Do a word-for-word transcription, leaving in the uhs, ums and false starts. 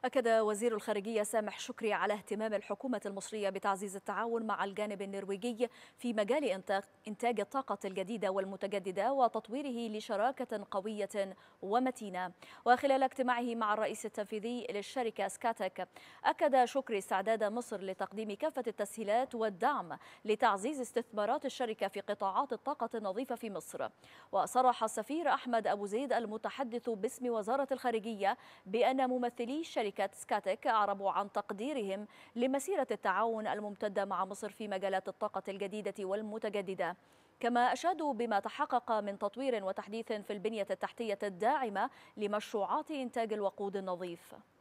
أكد وزير الخارجية سامح شكري على اهتمام الحكومة المصرية بتعزيز التعاون مع الجانب النرويجي في مجال إنتاج الطاقة الجديدة والمتجددة وتطويره لشراكة قوية ومتينة. وخلال اجتماعه مع الرئيس التنفيذي للشركة سكاتك، أكد شكري استعداد مصر لتقديم كافة التسهيلات والدعم لتعزيز استثمارات الشركة في قطاعات الطاقة النظيفة في مصر. وصرح السفير أحمد أبو زيد المتحدث باسم وزارة الخارجية بأن ممثلي شركة سكاتك أعربوا عن تقديرهم لمسيرة التعاون الممتدة مع مصر في مجالات الطاقة الجديدة والمتجددة، كما أشادوا بما تحقق من تطوير وتحديث في البنية التحتية الداعمة لمشروعات إنتاج الوقود النظيف.